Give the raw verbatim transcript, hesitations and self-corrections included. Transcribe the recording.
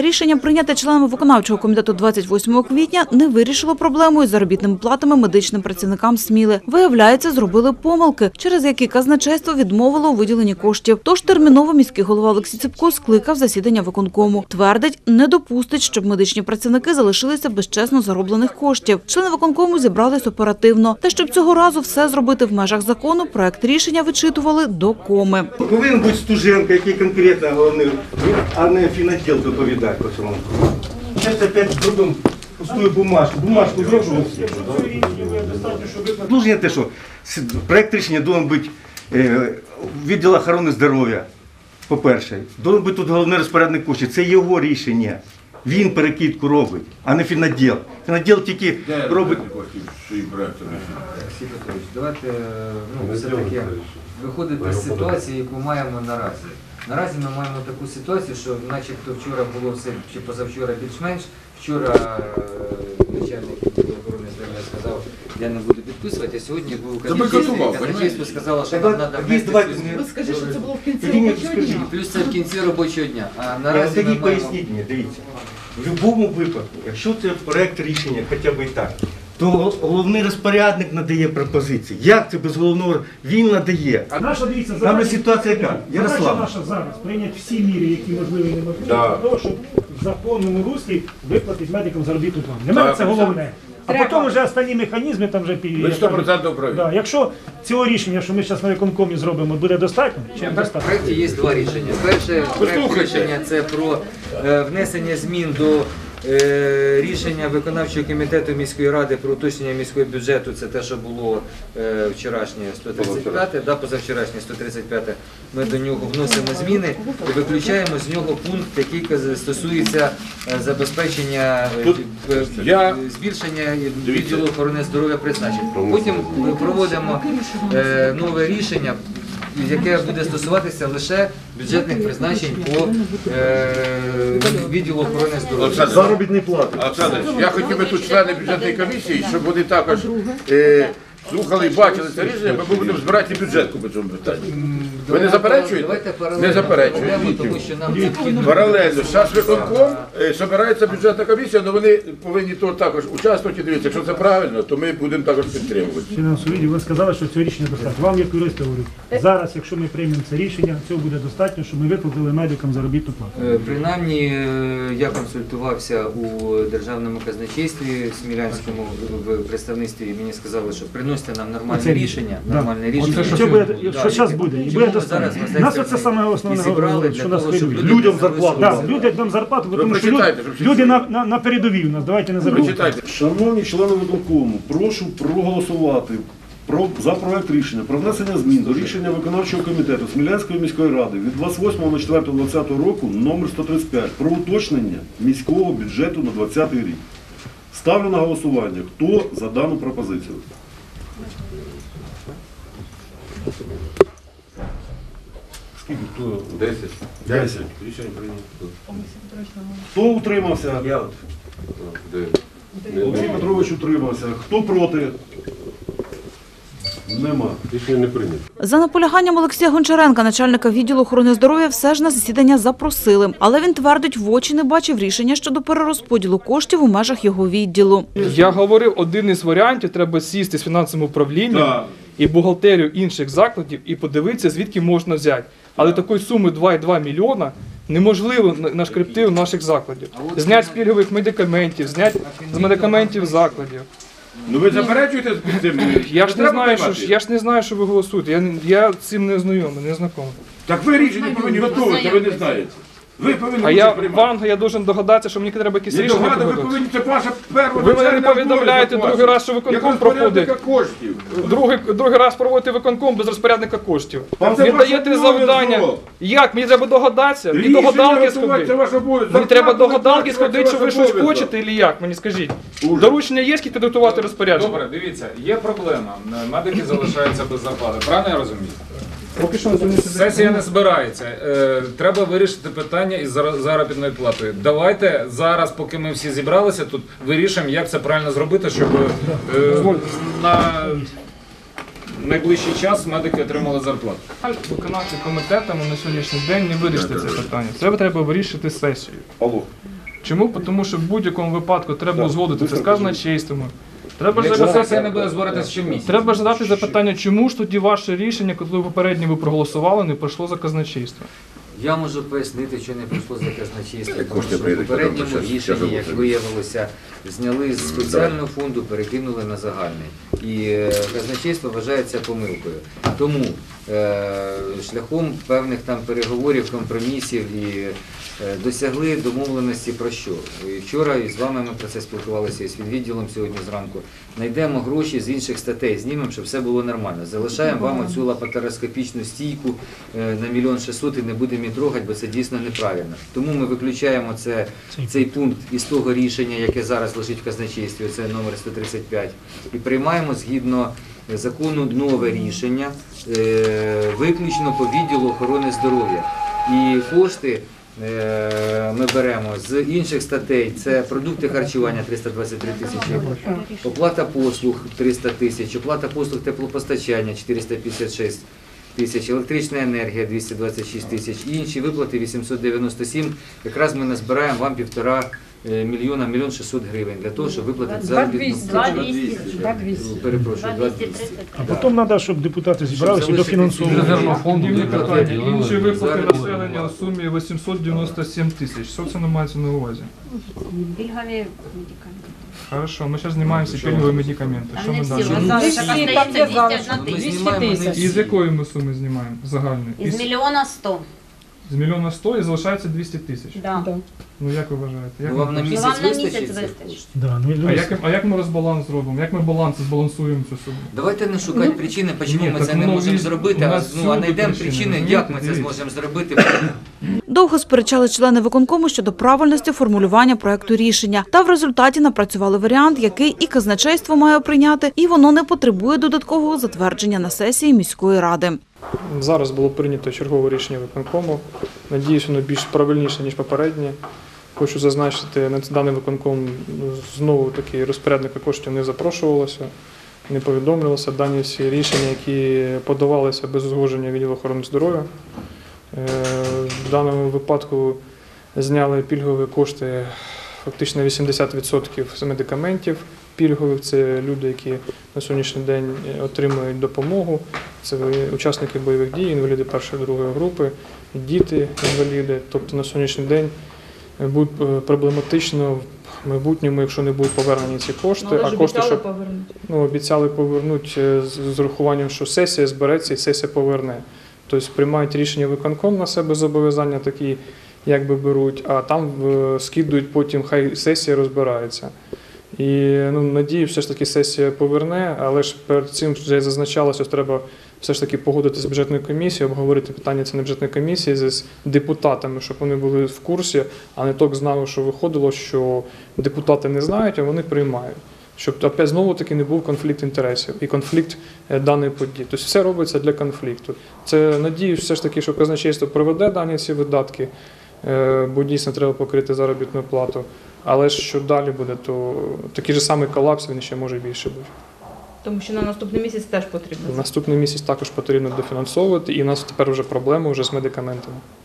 Рішення, прийняте членами виконавчого комітету двадцять восьмого квітня, не вирішило проблему із заробітними платами медичним працівникам Сміли. Виявляється, зробили помилки, через які казначейство відмовило у виділенні коштів. Тож терміново міський голова Олексій Ципко скликав засідання виконкому. Твердить, не допустить, щоб медичні працівники залишилися без чесно зароблених коштів. Члени виконкому зібрались оперативно. Та щоб цього разу все зробити в межах закону, проект рішення вичитували до коми. Повинен бути Стуженко, який конкретно головний, а не фіноділ доповідати по цьому. Зараз опять зробимо пустую бумажку. Бумажку зробимо. Нужно те, що проект рішення має бути відділ охорони здоров'я, по-перше. Має бути тут головний розпорядник коштів. Це його рішення. Він перекидку робить, а не фіноділ. Фіноділ тільки робить... Давайте ну, все-таки виходити з ситуації, яку маємо наразі. Наразі ми маємо таку ситуацію, що начебто вчора було все, чи позавчора більш-менш. Вчора начальник охорони здоров'я сказав, я не буду підписувати, а сьогодні був казначейство сказало, що нам треба внести... Ви скажіть, що це було в кінці робочого дня. Плюс це в кінці робочого дня. А наразі ми маємо... Поясніть мені, дивіться. В будь-якому випадку, якщо це проект рішення, хоча б і так, то головний розпорядник надає пропозиції. Як це без головного? Він надає. А наша, дивіться, Там ситуація яка? Ярослав. Наша зараз прийняти всі міри, які можливі і неможливі, для того, щоб в законному руслі виплатити медикам заробітну плату. Для мене це головне. А потім вже останні механізми там вже пів. Ви сто відсотків праві. Да, якщо цього рішення, що ми зараз на виконкомі зробимо, буде достатньо, чи не В достатньо? проєкті є два рішення. Перше проєкт рішення – це про е, внесення змін до е, рішення виконавчого комітету міської ради про уточнення міського бюджету. Це те, що було е, вчорашнє сто тридцять п'яте, да, позавчорашнє сто тридцять п'яте. Ми до нього вносимо зміни і виключаємо з нього пункт, який стосується е, забезпечення е, я... збільшення відділу охорони здоров'я призначень. Потім ми проводимо е, нове рішення, яке буде стосуватися лише бюджетних призначень по е, відділу охорони здоров'я. Заробітні плати. Олександр, я хотів би тут члени бюджетної комісії, щоб вони також е, слухали і бачили це рішення, ми будемо збирати бюджетку по цьому питанню. Ви не заперечуєте? Давайте паралельно. Не заперечуєте. Тому що нам необхідно... Паралельно. Зараз виконком, е, збирається бюджетна комісія, але вони повинні тут також участвувати. Дивіться, якщо це правильно, то ми будемо також підтримувати. Члени Совіді, ви сказали, що цього рішення достатньо. Вам, як юристи, говорю, зараз, якщо ми приймемо це рішення, цього буде достатньо, щоб ми виплатили медикам заробітну плату. Е, Принаймні, е, я консультувався у Державному казначействі Смілянському в представництві, і мені сказали, що приносите нам нормальне Оце рішення. Да. Нормальне рішення. Що, буде, що зараз буде, і буде достатньо. Нас це саме основне говорить, що нас хвилює. Людям зарплату. Так, людям нам зарплату, тому що люди, люди на, на, на передовій у нас, давайте не забудемо. Шановні члени виконкому, прошу проголосувати про, за проект рішення про внесення змін до рішення виконавчого комітету Смілянської міської ради від двадцять восьмого четвертого двадцятого року номер сто тридцять п'ять про уточнення міського бюджету на двадцятий рік. Ставлю на голосування. Хто за дану пропозицію? Скільки? Хто? Десять. Десять. Рішення прийнято. Хто утримався? Я от. Олексій Петрович утримався. Хто проти? Нема. Рішення не прийнято. За наполяганням Олексія Гончаренка, начальника відділу охорони здоров'я, все ж на засідання запросили. Але він твердить, в очі не бачив рішення щодо перерозподілу коштів у межах його відділу. Я говорив, один із варіантів – треба сісти з фінансовим управлінням Так. і бухгалтерію інших закладів і подивитися, звідки можна взяти. Але такої суми два цілих два мільйона неможливо нашкребти у наших закладів. Зняти з пільгових медикаментів, зняти з медикаментів закладів. Ну ви заперечуєте з цим? Я ж не знаю, що, я ж не знаю, що ви голосуєте. Я, я з цим не знайомий, не знайомий. Так ви рішення повинні готувати, ви не знаєте. Ви повинні А я приймати. Ванга, я должен догадатися, що мені треба якісь Не рішення догадати, ви приготувати. повинні, це ваша перша... Ви мене не повідомляєте другий раз, що виконком проходить. коштів. Другий, другий раз проводити виконком без розпорядника коштів. Та це Мені ваше даєте обов'язок. завдання. Як? Мені треба догадатися? Мені Рішення до гадалки готувати, сходити? це ваш обов'язок. Мені треба до Зарплату гадалки виплачувати, сходити, це що ви ваш щось обов'язок. хочете, чи як? Мені скажіть. Ужас. Доручення є, скільки підготувати розпорядження? Добре, дивіться, є проблема. Медики залишаються без зарплати. Правильно я розумію? Поки що на сьогоднішній день. Сесія не збирається. Е, треба вирішити питання із зар- заробітною платою. Давайте зараз, поки ми всі зібралися тут, вирішимо, як це правильно зробити, щоб е, на найближчий час медики отримали зарплату. Виконавчим комітетом на сьогоднішній день не вирішити це питання. Це треба вирішити сесією. Алло. Чому? Тому що в будь-якому випадку треба узгодити це з казначейством. Треба ж Якщо запитати- сесія не буде збиратися щомісяця. Треба ж задати запитання, чому ж тоді ваше рішення, коли попереднє ви проголосували, не пройшло за казначейство? Я можу пояснити, що не прийшло за казначейство, тому Кошти що в прийдуть, попередньому потім щас- рішенні, щас як я виявилося, зняли з спеціального фонду, перекинули на загальний. І е, казначейство вважається помилкою. Тому е, шляхом певних там переговорів, компромісів і е, досягли домовленості про що. І вчора і з вами ми про це спілкувалися, і з відділом сьогодні зранку. Знайдемо гроші з інших статей, знімемо, щоб все було нормально. Залишаємо вам оцю лапароскопічну стійку е, на мільйон шістсот і не будемо її трогати, бо це дійсно неправильно. Тому ми виключаємо це, цей пункт із того рішення, яке зараз лежить в казначействі, це номер сто тридцять п'ять, і приймаємо згідно закону нове рішення, е, виключно по відділу охорони здоров'я. І кошти е, ми беремо з інших статей, це продукти харчування триста двадцять три тисячі, оплата послуг триста тисяч, оплата послуг теплопостачання чотириста п'ятдесят шість тисяч, електрична енергія двісті двадцять шість тисяч, і інші виплати вісімсот дев'яносто сім. Якраз ми назбираємо вам півтора е, мільйона, мільйон шістсот гривень для того, щоб виплатити заробітну плату. Перепрошую, два двісті. А потім треба, щоб депутати зібралися і дофінансовували. Резервного фонду є питання. Інші виплати населення у сумі вісімсот дев'яносто сім тисяч. Що це не мається на увазі? Пільгові медикаменти. Хорошо, ми зараз знімаємося пільгові медикаменти. Що ми далі? двісті тисяч. І з якої ми суми знімаємо? Загальної? Із мільйона сто. З мільйона сто і залишається двісті тисяч. Да. Ну як ви вважаєте? Як Ну, ми вам на хочемо? місяць Вам на місяць вистачить цих вистачить. коштів? Да, ну, і А дивись. як, а як ми розбаланс зробимо? Як ми баланс збалансуємо цю суму? Давайте не шукати причини, чому Ні, ми так це не воно можемо від- зробити, у а, нас ну, а всюди знайдемо причини, причини, розумієте? як ми це Дивіться. зможемо зробити. Довго сперечали члени виконкому щодо правильності формулювання проекту рішення. Та в результаті напрацювали варіант, який і казначейство має прийняти, і воно не потребує додаткового затвердження на сесії міської ради. Зараз було прийнято чергове рішення виконкому. Надіюсь, воно більш правильніше, ніж попереднє. Хочу зазначити, на даний виконком знову таки розпорядника коштів не запрошувалося, не повідомлювалося. Дані всі рішення, які подавалися без узгодження відділу охорони здоров'я. Е, В даному випадку зняли пільгові кошти фактично вісімдесят відсотків з медикаментів пільгових. Це люди, які на сьогоднішній день отримують допомогу. Це учасники бойових дій, інваліди першої другої групи, діти інваліди. Тобто на сьогоднішній день буде проблематично в майбутньому, якщо не будуть повернені ці кошти, а кошти, що ну, обіцяли повернути з, з урахуванням, що сесія збереться і сесія поверне. Тобто приймають рішення виконком на себе зобов'язання такі, якби беруть, а там е, скидують потім, хай сесія розбирається. І ну, надію, все ж таки сесія поверне, але ж перед цим вже зазначалося, що треба все ж таки погодити з бюджетною комісією, обговорити питання це на бюджетної комісії з депутатами, щоб вони були в курсі, а не так знали, що виходило, що депутати не знають, а вони приймають. Щоб опять знову-таки не був конфлікт інтересів і конфлікт даної події. Тобто все робиться для конфлікту. Це надіюсь все ж таки, що казначейство проведе дані ці видатки, бо дійсно треба покрити заробітну плату. Але ж що далі буде, то такий же самий колапс, він ще може більше бути. Тому що на наступний місяць теж потрібно. Наступний місяць також потрібно дофінансовувати, і у нас тепер вже проблеми вже з медикаментами.